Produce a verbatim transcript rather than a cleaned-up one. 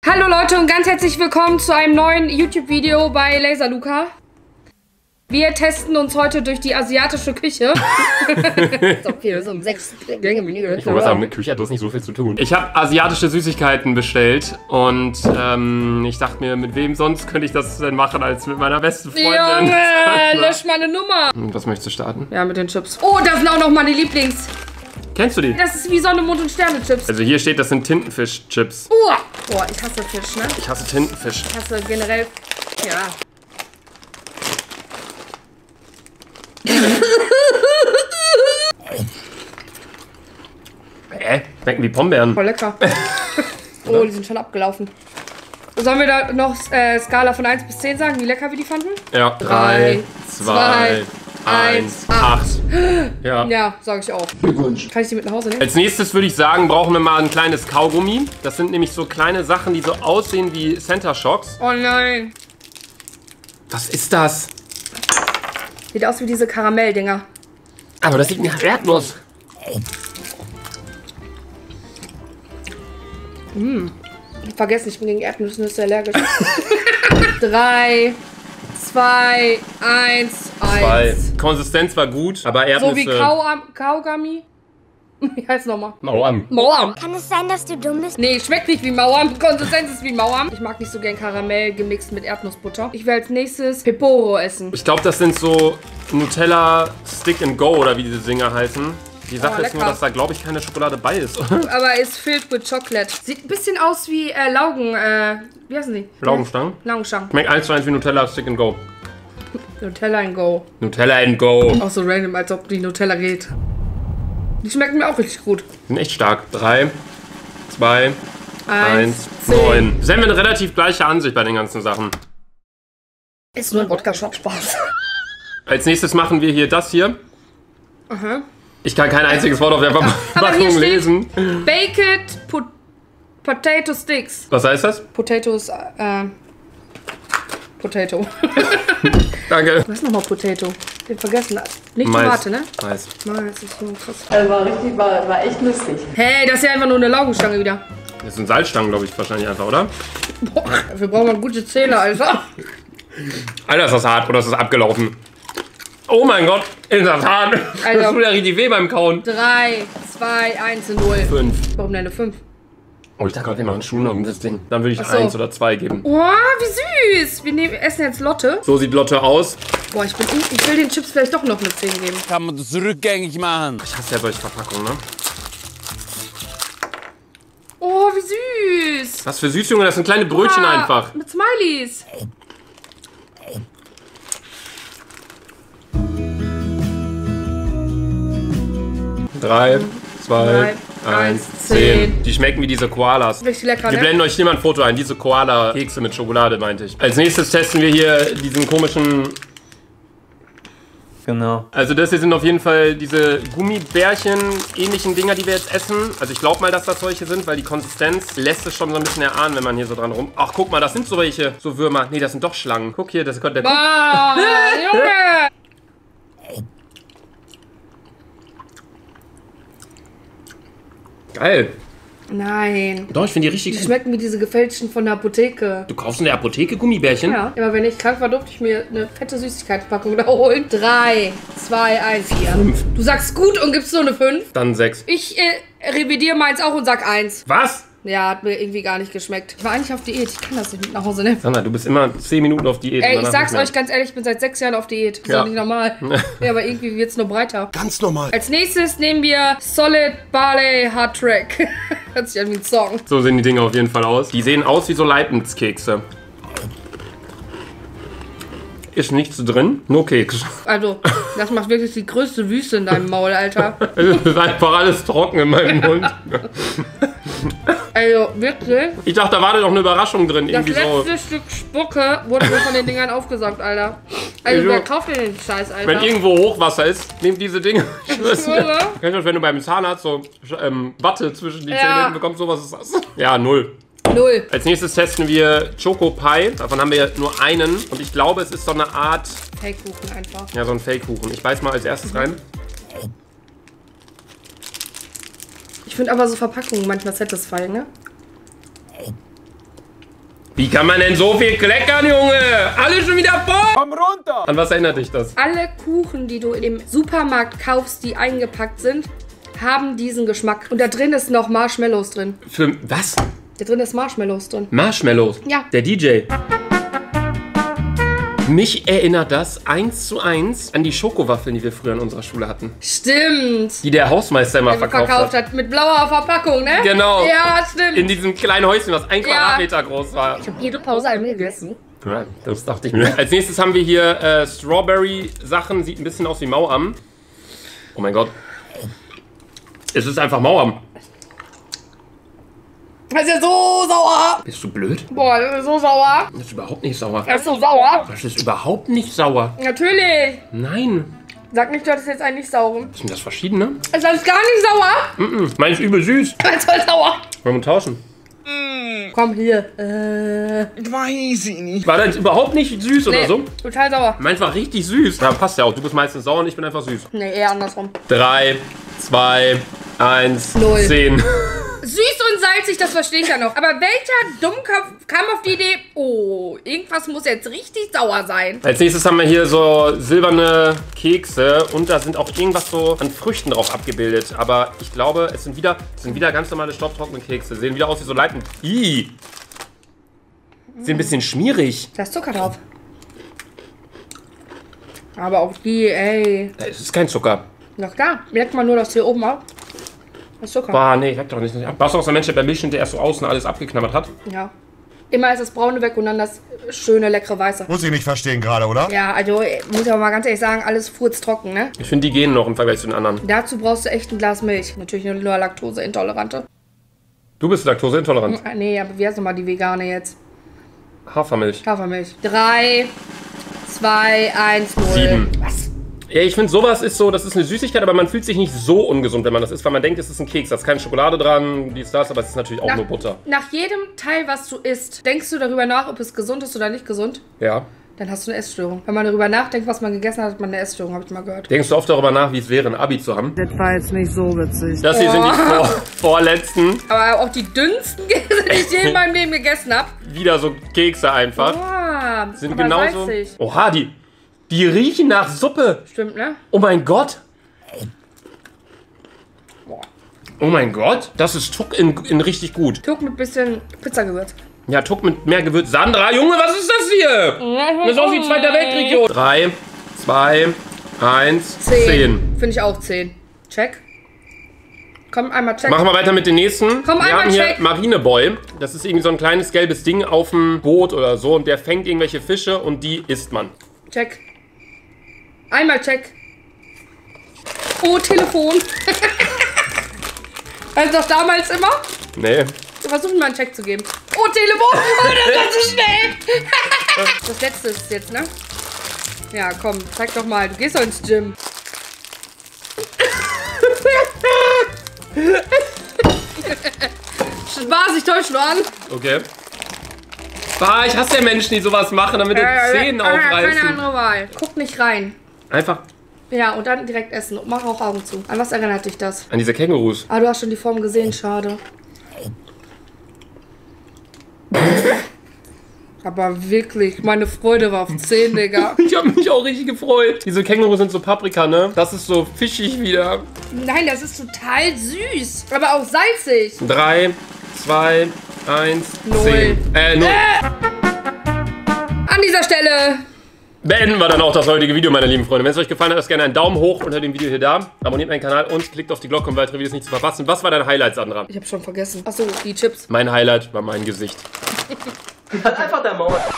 Hallo Leute und ganz herzlich willkommen zu einem neuen YouTube-Video bei Laserluca. Wir testen uns heute durch die asiatische Küche. So viel, so um sechs Gänge Menü. Ich wollte sagen, mit Küche hat das nicht so viel zu tun. Ich habe asiatische Süßigkeiten bestellt und ähm, ich dachte mir, mit wem sonst könnte ich das denn machen als mit meiner besten Freundin. Junge, lösch meine Nummer. Und was möchtest du starten? Ja, mit den Chips. Oh, das sind auch noch meine Lieblings. Kennst du die? Das ist wie Sonne, Mond und Sterne Chips. Also hier steht, das sind Tintenfisch-Chips. Uh. Boah, ich hasse Fisch, ne? Ich hasse Tintenfisch. Ich hasse generell, ja. Äh, schmecken wie Pombeeren. Voll lecker. Oh, die sind schon abgelaufen. Sollen wir da noch äh, Skala von eins bis zehn sagen, wie lecker wir die fanden? Ja. drei, zwei, eins, acht. Ja. Ja, sag ich auch. Glückwunsch. Kann ich die mit nach Hause nehmen? Als nächstes würde ich sagen, brauchen wir mal ein kleines Kaugummi. Das sind nämlich so kleine Sachen, die so aussehen wie Center Shocks. Oh nein. Was ist das? Sieht aus wie diese Karamell-Dinger. Aber das sieht nach Erdnuss. Mm. Vergessen, ich bin gegen Erdnüsse allergisch. Drei, zwei, eins, Zwei. eins. Konsistenz war gut, aber Erdnüsse... So wie Kau Kaugummi. Wie heißt nochmal? Mauern. Mauern. Kann es sein, dass du dumm bist? Nee, schmeckt nicht wie Mauern. Konsistenz ist wie Mauern. Ich mag nicht so gern Karamell gemixt mit Erdnussbutter. Ich will als nächstes Peporo essen. Ich glaube, das sind so Nutella Stick and Go oder wie diese Dinger heißen. Die Sache Oh, ist nur, lecker. dass da, glaube ich, keine Schokolade bei ist. Aber ist filled with chocolate. Sieht ein bisschen aus wie äh, Laugen, äh, wie heißen die? Laugenstangen? Laugenstangen. Schmeckt eins zu eins wie Nutella Stick and Go. Nutella and Go. Nutella and Go. Auch so random, als ob die Nutella geht. Die schmecken mir auch richtig gut. Sind echt stark. Drei, zwei, Eins, eins, neun. Sie haben eine relativ gleiche Ansicht bei den ganzen Sachen. Ist nur ein Wodka-Shop-Spaß. Als nächstes machen wir hier das hier. Aha. Ich kann kein einziges Wort auf der Aber hier Verpackung steht lesen. Baked po Potato Sticks. Was heißt das? Potatoes, äh, Potato. Danke. Was ist nochmal Potato? Den vergessen. Nicht Mais. Tomate, ne? Mais. Mais ist so krass. Also war richtig, war, war echt lustig. Hey, das ist ja einfach nur eine Laugenstange wieder. Das sind Salzstangen, glaube ich, wahrscheinlich einfach, oder? Boah, dafür brauchen wir gute Zähne, Alter. Alter, ist das hart oder ist das abgelaufen? Oh mein Gott, ist das hart. Alter. Das tut ja richtig weh beim Kauen. drei, zwei, eins, null. Fünf. Warum denn eine fünf? Oh, ich dachte gerade, wir machen Schuhe um das Ding. Dann würde ich Ach so. eins oder zwei geben. Oh, wie süß. Wir nehmen, essen jetzt Lotte. So sieht Lotte aus. Boah, ich, bin, ich will den Chips vielleicht doch noch eine zehn geben. Kann man das rückgängig machen. Ich hasse ja solche Verpackungen, ne? Oh, wie süß. Was für süß, Junge, das sind kleine Brötchen Ah, einfach. Mit Smileys. Drei, zwei, Drei, eins, eins, zehn. zehn. Die schmecken wie diese Koalas. Richtig lecker, Wir ne? blenden euch hier mal ein Foto ein. Diese Koala-Kekse mit Schokolade, meinte ich. Als nächstes testen wir hier diesen komischen... Genau. Also das hier sind auf jeden Fall diese Gummibärchen-ähnlichen Dinger, die wir jetzt essen. Also ich glaube mal, dass das solche sind, weil die Konsistenz lässt es schon so ein bisschen erahnen, wenn man hier so dran rum... Ach, guck mal, das sind so welche, so Würmer. Nee, das sind doch Schlangen. Guck hier, das ist der... Guck. Ah, Junge. Geil. Nein. Doch, ich finde die richtig Die gut. schmecken wie diese gefälschten von der Apotheke. Du kaufst in der Apotheke Gummibärchen? Ja. Aber wenn ich krank war, durfte ich mir eine fette Süßigkeitspackung da holen. Drei, zwei, eins, vier. Fünf. Du sagst gut und gibst so eine fünf. Dann sechs. Ich äh, revidiere meins auch und sag eins. Was? Ja, hat mir irgendwie gar nicht geschmeckt. Ich war eigentlich auf Diät. Ich kann das nicht mit nach Hause nehmen. Sandra, du bist immer zehn Minuten auf Diät. Ey, und ich danach sag's nicht mehr. euch ganz ehrlich, ich bin seit sechs Jahren auf Diät. Ist Ja. doch nicht normal. Ja, aber irgendwie wird's nur breiter. Ganz normal. Als nächstes nehmen wir Solid Barley Hard Track. Hört sich an wie ein Song. So sehen die Dinge auf jeden Fall aus. Die sehen aus wie so Leibniz-Kekse. Ist nichts drin, nur Keks. Also, das macht wirklich die größte Wüste in deinem Maul, Alter. Es ist einfach alles trocken in meinem Mund. Also, wirklich. Ich dachte, da war da noch eine Überraschung drin. Das Irgendwie so. letzte Stück Spucke wurde mir von den Dingern aufgesaugt, Alter. Also, Wieso? wer kauft denn den Scheiß, Alter? Wenn irgendwo Hochwasser ist, nehmt diese Dinge. Ich schwör's dir. schwöre. Kennst du das, wenn du beim Zahnarzt so ähm, Watte zwischen die Ja. Zähne bekommst? Sowas ist das. Ja, null. Null. Als nächstes testen wir Choco Pie. Davon haben wir nur einen. Und ich glaube, es ist so eine Art, Fake-Kuchen einfach. ja, so ein Fake-Kuchen. Ich beiß mal als erstes rein. Ich finde aber so Verpackungen manchmal satisfying, ne? Wie kann man denn so viel kleckern, Junge? Alle schon wieder voll. Komm runter! An was erinnert dich das? Alle Kuchen, die du im Supermarkt kaufst, die eingepackt sind, haben diesen Geschmack. Und da drin ist noch Marshmallows drin. Für was? Da drin ist Marshmallows drin. Marshmallows? Ja. Der D J. Mich erinnert das eins zu eins an die Schokowaffeln, die wir früher in unserer Schule hatten. Stimmt. Die der Hausmeister immer verkauft, verkauft hat. hat. Mit blauer Verpackung, ne? Genau. Ja, stimmt. In diesem kleinen Häuschen, was ein Ja. Quadratmeter groß war. Ich habe jede Pause einmal gegessen. Ja, das dachte ich mir. Als nächstes haben wir hier äh, Strawberry-Sachen. Sieht ein bisschen aus wie Mauam. Oh mein Gott. Es ist einfach Mauam. Das ist ja so sauer. Bist du blöd? Boah, das ist so sauer. Das ist überhaupt nicht sauer. Das ist so sauer. Das ist überhaupt nicht sauer. Natürlich. Nein. Sag nicht, du hattest jetzt eigentlich sauren. Sind das verschiedene? Ist das gar nicht sauer? Mhm. Meins ist übel süß. Das ist voll sauer. Wollen wir tauschen? Komm hier. Äh. Weiß ich nicht. War das überhaupt nicht süß oder Nee, so? total sauer. Meins war richtig süß. Ja, passt ja auch. Du bist meistens sauer und ich bin einfach süß. Nee, eher andersrum. Drei, zwei, eins, Null. zehn. Süß und salzig, das verstehe ich ja noch. Aber welcher Dummkopf kam auf die Idee, oh, irgendwas muss jetzt richtig sauer sein. Als nächstes haben wir hier so silberne Kekse und da sind auch irgendwas so an Früchten drauf abgebildet. Aber ich glaube, es sind wieder, es sind wieder ganz normale staubtrockene Kekse. Sehen wieder aus wie so Leiten. Ih. Sind ein bisschen schmierig. Da ist Zucker drauf. Aber auch die, ey. Es ist kein Zucker. Doch da, merkt man nur das hier oben ab. Das ist Zucker. Boah, nee, ich doch nicht. Warst du auch so ein Mensch, der beim Milchen, der erst so außen alles abgeknabbert hat? Ja. Immer ist das Braune weg und dann das schöne, leckere Weiße. Muss ich nicht verstehen gerade, oder? Ja, also muss ich aber mal ganz ehrlich sagen, alles furztrocken, ne? Ich finde, die gehen noch im Vergleich zu den anderen. Dazu brauchst du echt ein Glas Milch. Natürlich nur Laktoseintolerante. Du bist laktoseintolerant. Ah, nee, aber wie heißt nochmal die vegane jetzt? Hafermilch. Hafermilch. Drei, zwei, eins, null. Sieben. Was? Ja, ich finde, sowas ist so, das ist eine Süßigkeit, aber man fühlt sich nicht so ungesund, wenn man das isst, weil man denkt, es ist ein Keks. Da ist keine Schokolade dran, dies, das, aber es ist natürlich auch Nach, nur Butter. nach jedem Teil, was du isst, denkst du darüber nach, ob es gesund ist oder nicht gesund? Ja. Dann hast du eine Essstörung. Wenn man darüber nachdenkt, was man gegessen hat, hat man eine Essstörung, habe ich mal gehört. Denkst du oft darüber nach, wie es wäre, ein Abi zu haben? Das war jetzt nicht so witzig. Das hier sind die vor, vorletzten. Aber auch die dünnsten, die ich je in meinem Leben gegessen habe. Wieder so Kekse einfach. Ah, Sind aber genauso. salzig. Oha, die, die riechen nach Suppe. Stimmt, ne? Oh mein Gott. Oh mein Gott. Das ist Tuck in, in richtig gut. Tuck mit bisschen Pizzagewürz. Ja, Tuck mit mehr Gewürz. Sandra, Junge, was ist das hier? Das ist aus wie Zweiter Weltkrieg, Junge. Drei, zwei, eins, zehn. Finde ich auch zehn. Check. Komm, einmal check. Machen wir weiter mit den nächsten. Komm, wir einmal haben hier check. Marineboy. Das ist irgendwie so ein kleines gelbes Ding auf dem Boot oder so. Und der fängt irgendwelche Fische und die isst man. Check. Einmal check. Oh, Telefon. Also doch damals immer? Nee. Wir versuchen mal einen Check zu geben. Oh, Telefon! Oh, das war zu schnell! Das letzte ist jetzt, ne? Ja, komm, zeig doch mal. Du gehst doch ins Gym. Spaß, ich täusche nur an. Okay. Bah, ich hasse ja Menschen, die sowas machen, damit die Zähne Keine aufreißen. andere Wahl. Guck nicht rein. Einfach Ja, und dann direkt essen. Mach auch Augen zu. An was erinnert dich das? an diese Kängurus. Ah, du hast schon die Form gesehen, schade. Aber wirklich, meine Freude war auf zehn, Digga. Ich habe mich auch richtig gefreut. Diese Kängurus sind so Paprika, ne? Das ist so fischig wieder. Nein, das ist total süß. Aber auch salzig. Drei, zwei, eins, Null. zehn. Äh, null. An dieser Stelle. Beenden wir dann auch das heutige Video, meine lieben Freunde. Wenn es euch gefallen hat, lasst gerne einen Daumen hoch unter dem Video hier da. Abonniert meinen Kanal und klickt auf die Glocke, um weitere Videos nicht zu verpassen. Was war dein Highlight, Sandra? Ich hab schon vergessen. Achso, die Chips. Mein Highlight war mein Gesicht. Halt einfach der Maul.